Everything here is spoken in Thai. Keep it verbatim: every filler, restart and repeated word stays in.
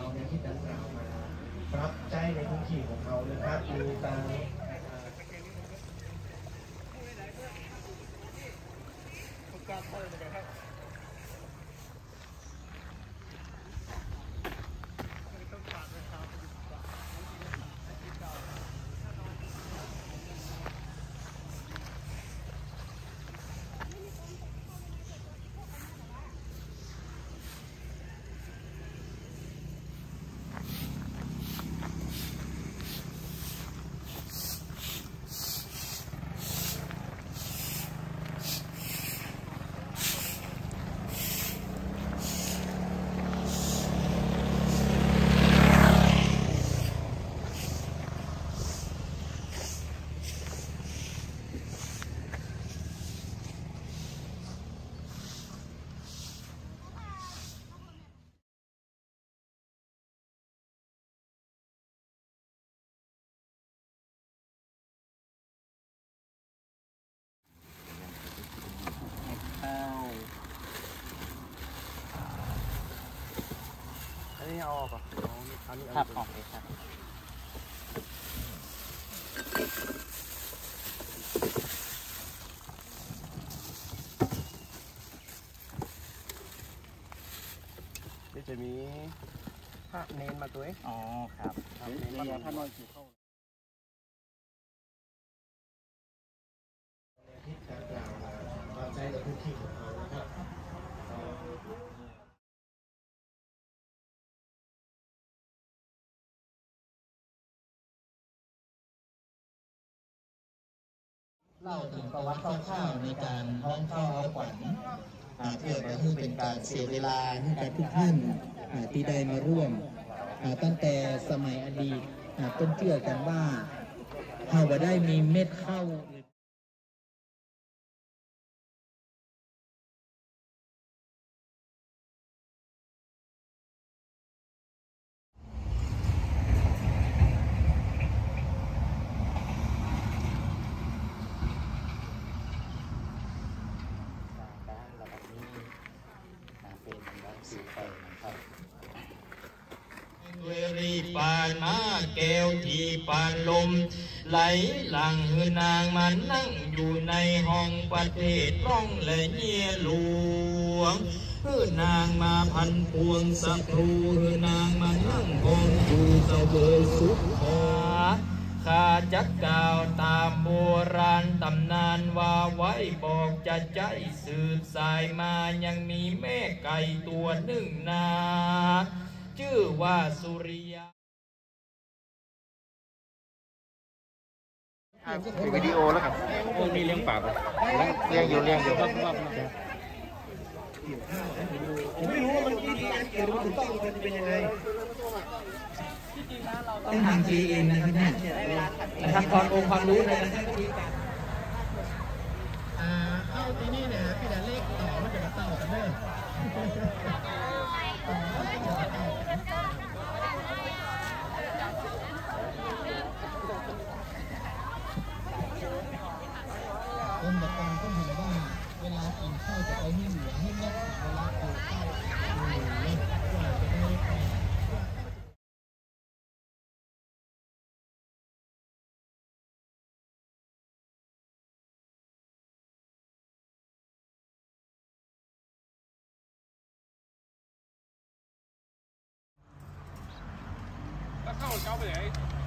แนวคิดดังกล่าวมาปรับใจในพื้นที่ของเขานะครับดูตามอันนี้เอาออกอ่ะอันนี้ครับออกเลยครับนี่จะมีพระเนนมาตัวเองอ๋อครับพระเนนมาพระน้อยสู่เข้าที่การกล่าวมาปรับใจในพื้นที่ของเขานะครับเล่าถึงประวัติคร่าวๆในการห้องเข้าเอาขวัญเพื่อเพื่อเป็นการเสียเวลาให้กับทุกท่านที่ได้มาร่วมตั้งแต่สมัยอดีตต้นเชื่อกันว่าเฮาได้มีเม็ดข้าวเวรีปานมาแก้วที่ปานลมไหลหลังหือนางมันนั่งอยู่ในห้องประเทศร่องและเยี่ยหลวงหือนางมาพันพวงสัตรูหือนางมานั่งกองอยู่เสวยสุขหาข้าจักกล่าวตามโบราณตำนานว่าไว้บอกจะใจสืบสายมายังมีแม่ไก่ตัวหนึ่งนาชื่อว่าสุริยาวิดีโอแล้วครับมีเลี้ยงปากเลี้ยงอยู่เลี้ยงอยู่ครับผมไม่รู้ว่ามันวิธีการเกิดมันถูกต้องมันเป็นยังไงต้องทำทีเองนะครับเนี่ยนะครับความองค์ความรู้เลยนะเข้าที่นี่เนี่ยพี่แต่เลขต่อมันจะมาต่อกันเลยคนแบบตอนก็เห็นว่าเวลากินข้าวจะเอาให้เหลือให้แม่เวลาปลูกข้าวเหลือกว่าจะได้ไปแล้วเข้าเจ้าไปไหน